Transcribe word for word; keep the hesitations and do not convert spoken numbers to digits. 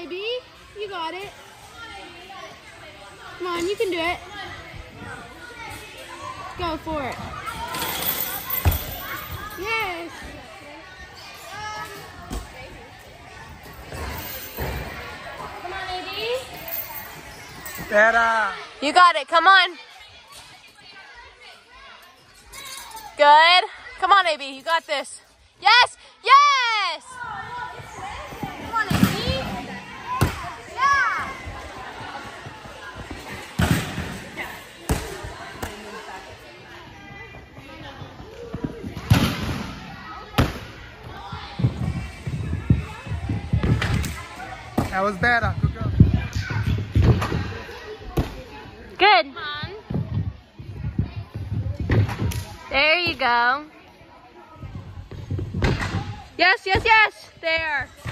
A B. You got it. Come on, you can do it. Go for it. Yes. Come on, A B. Better. You got it. Come on. Good. Come on, A B. You got this. Yes. Yes. Come on, A B. Yeah. That was better. Good girl. Good. Come on. There you go. Yes, yes, yes. There.